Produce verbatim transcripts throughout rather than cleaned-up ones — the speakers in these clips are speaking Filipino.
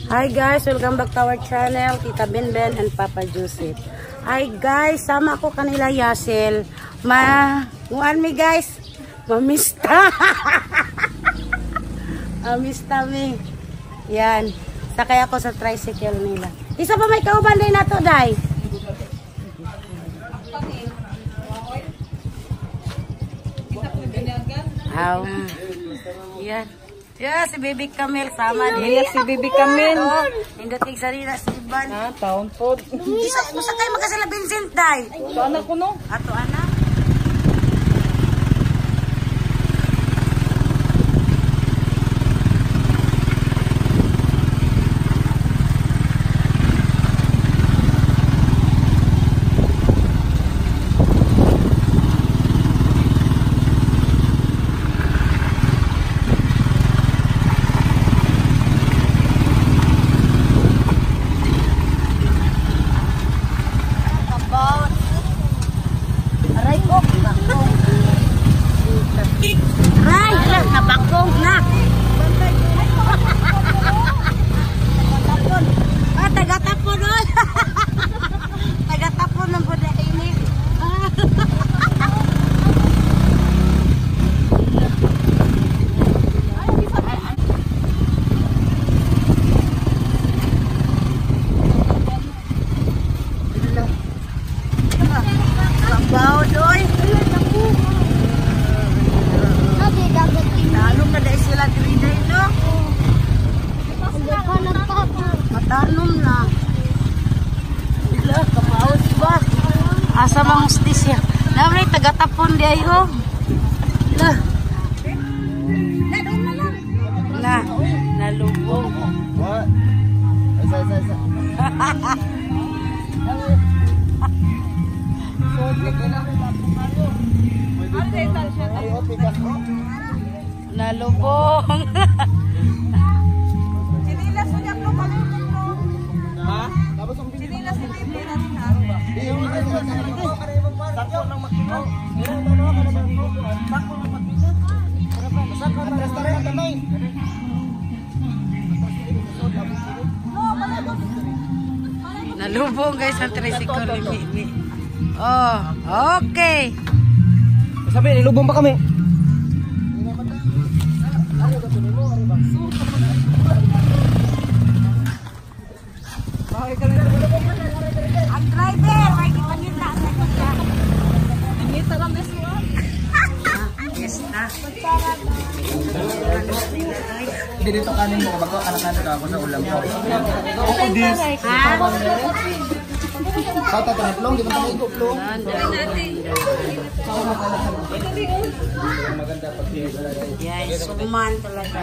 Hi guys, welcome back to our channel, Tita Benben and Papa Joseph. Hi guys, sama ko kanila Yasel. Ma, muan mi guys, mamista. Mamista mi. Yan, sakay ako sa tricycle nila. Isa pa may kauban din na to, Day. Aw. Yan. Yeah, si Baby Camille sama din. Hila si Baby Camille. Oh, hindating sarila si Iban. Ah, taon po. Isa, musa kayo magkasala Vincent, Day. Ito anak ko no. Ato anak. Asa mang ustisya. Namay tagatapon di ayo. Lah. Na, nalubog. What? Isa isa isa. Nalubog. Sinilas unya ko pa. Ha? Tapos ang Sinilas ni Baby natin ha. Sakto ng makino. Sakto ng makino. Sakto ng restaurant kamay. Nalubog guys ang tricycle ni Mimi. Oh, okay. Sabi, nilubong pa kami. Ang driver, may ipangita sa kanya. Ngita lang beso. Yes na. Hindi dito kanin mo bago anak-anak ako sa ulam ko. Ako dis. Ha? Kata tanatlong, di man tayo iguplong. Yes, suman talaga.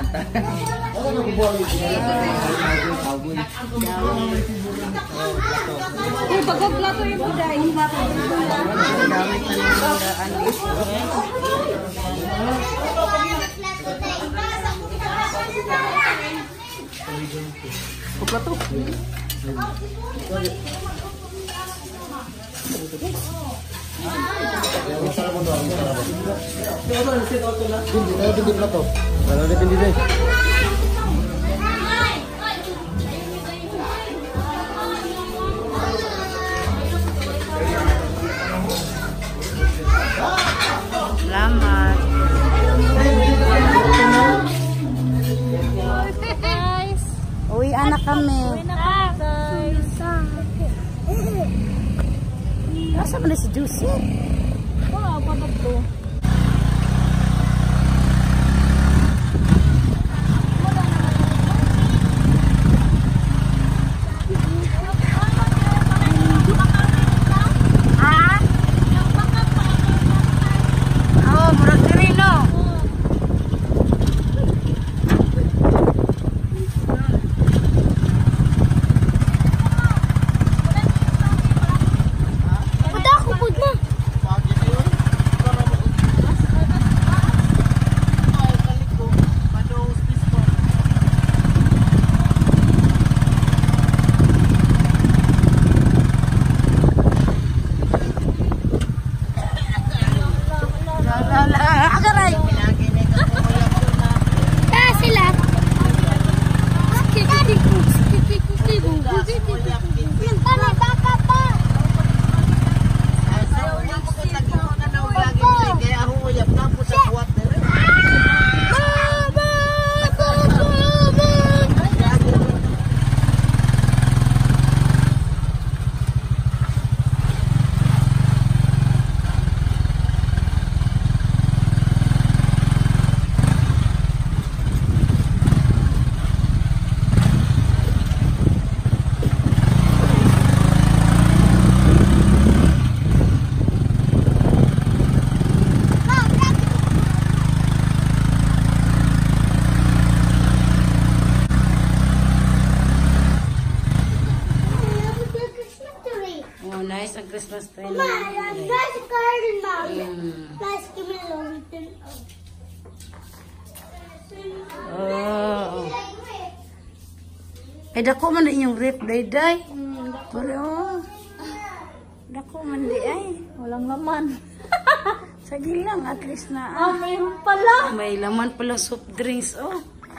Uy, bagog plato yung buday. Gamit na ng ano. Plato. Selamat. Guys. Uwi anak kami. Guys. Nasa man si Juicy? Wow, pabag to. Oh, nice ang Christmas tree. Mama, that's a garden, Mom. Mm. Guys, give me a little. Oh. Eh, dako man na inyong rip, day-day. Pero, oh. Dako man di ay. Walang laman. Sige lang, at least na. Ah, mayroon pala. May laman pala soft drinks, oh.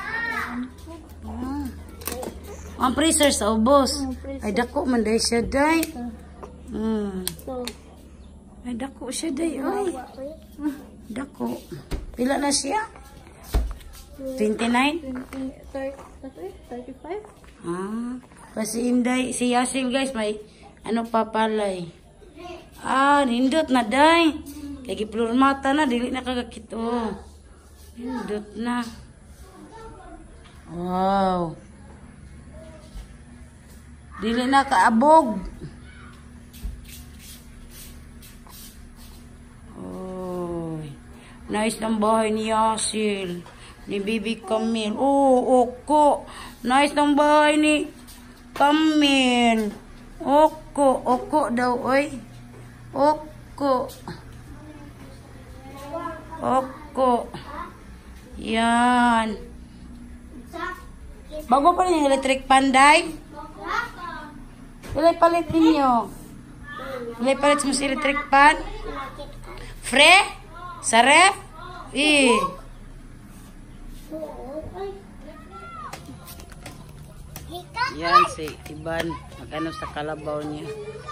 Oh. Ang freezer sa ubos. Ay, dako man day siya, day. Hmm. So, Ay, dako siya, day. Ay, dako. Pila na siya? twenty-nine? twenty, thirty, thirty-five? Ah. Kasi Inday, si Yasil, guys, may ano pa palay. Ah, nindot na, day. Kaya giplur mata na, dili na kagakit, oh. Nindot na. Wow. Dili na kaabog. Oy. Nice ng bahay ni Yasil. Ni Bibi Camille. Oh, oko. Nice ng bahay ni Camille. Oko. Oko daw, oy. Oko. Oko. Yan. Bago pa rin yung electric pan, day. Pilay palit ninyo. Pilay palit mo sa electric pan. Fre? Sa ref? Eh. Yan si Iban. Magkano sa kalabaw niya.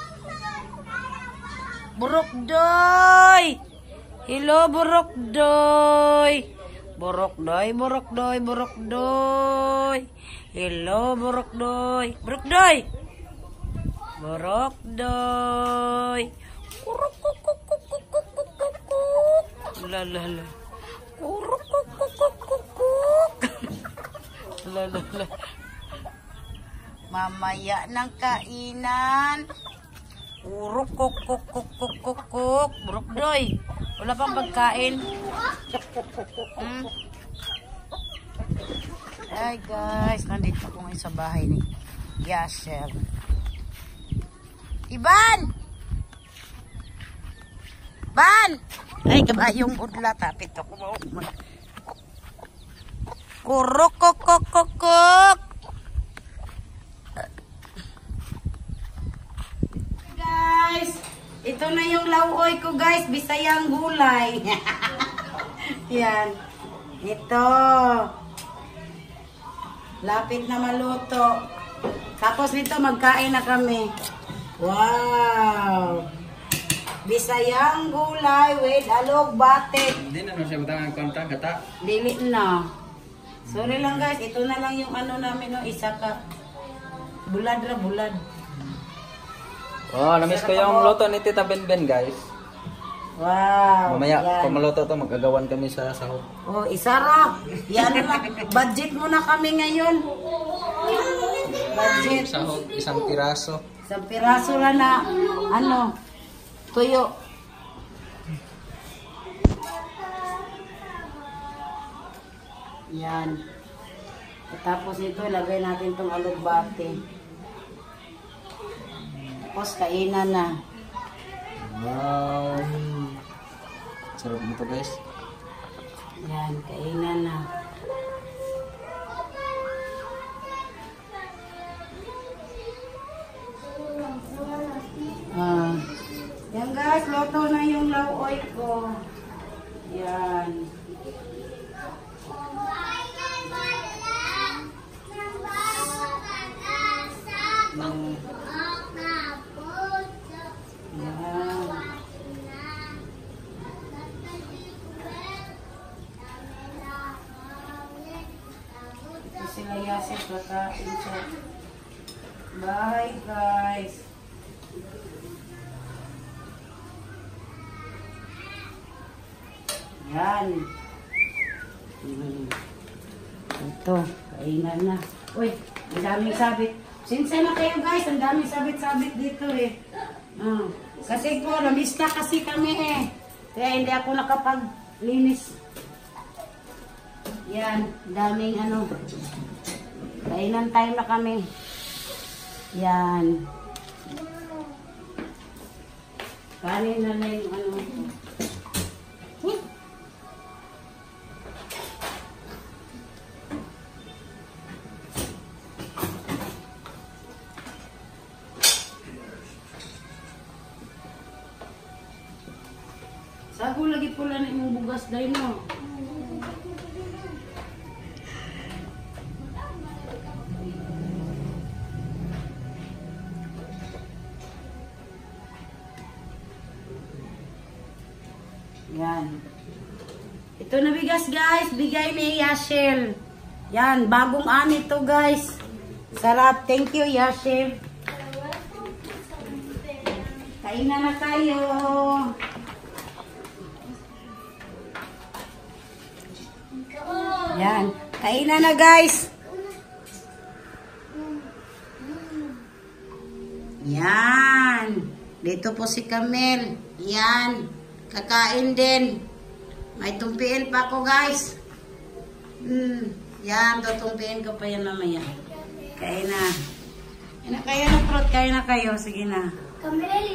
Burok doy! Hello, burok doy! Burok doy, burok doy, burok doy! Hello, burok doy! Burok doy! Burok doy! Kuruk kuk kuk kuk kuk kuk kuk kuk kuk. La la la. Kuruk kuk kuk kuk kuk kuk. La la la. Mamaya ng kainan. Kuruk kuk kuk kuk kuk kuk kuk. Burok doy. Wala pang pagkain. Hmm? Ay guys, nandito ko ngayon sa bahay ni Yasil. Iban! Ban! Ay, kabayong udla. Tapit ako. Kurok, kok, kok, kok, kok. Guys, ito na yung lauoy ko, guys. Bisayang gulay. Yan. Ito. Lapit na maluto. Tapos nito, magkain na kami. Wow! Bisayang gulay with alog batik. Hindi na no siya butang ang kontra gata. Dili na. Sorry lang guys, ito na lang yung ano namin no, isa ka. Bulad ra bulad. Oh, namiss ko yung luto ni Tita Benben, guys. Wow. Mamaya, yan. kung maluto to, magagawan kami sa sahod. Oh, isa ra. Yan na. Budget muna kami ngayon. Budget. Sahod, isang piraso. Isang piraso lang na ano, tuyo. Yan. Tapos ito, ilagay natin itong alugbate. Tapos kainan na. Wow. Sarap nito, guys. Yan, kainan na. Ah. Yan guys, luto na yung lauoy ko. Yan. Nang sila Yasir kakain siya. Bye guys. Yan. Hmm. Ito, kainan na. Uy, ang daming sabit. Sinsay na kayo guys, ang daming sabit-sabit dito eh. Ah, kasi po, namista kasi kami eh. Kaya hindi ako nakapaglinis. Yan, daming ano. Kainan time na kami. Yan. Kanin na na yung ano. Huh? Sago lagi pula na yung bugas dahil mo. Yan. Ito na bigas guys. Bigay ni Yashel. Yan. Bagong ani to guys. Sarap. Thank you Yashel. Kainan na tayo. Yan. Kainan na guys. Yan. Dito po si Camel. Yan. Kakain din. May tumpiin pa ako guys. Hmm. Yan. Tutumpiin ko pa yan mamaya. Kain na. Kain na kayo ng fruit. Kain na kayo. Sige na. Camel,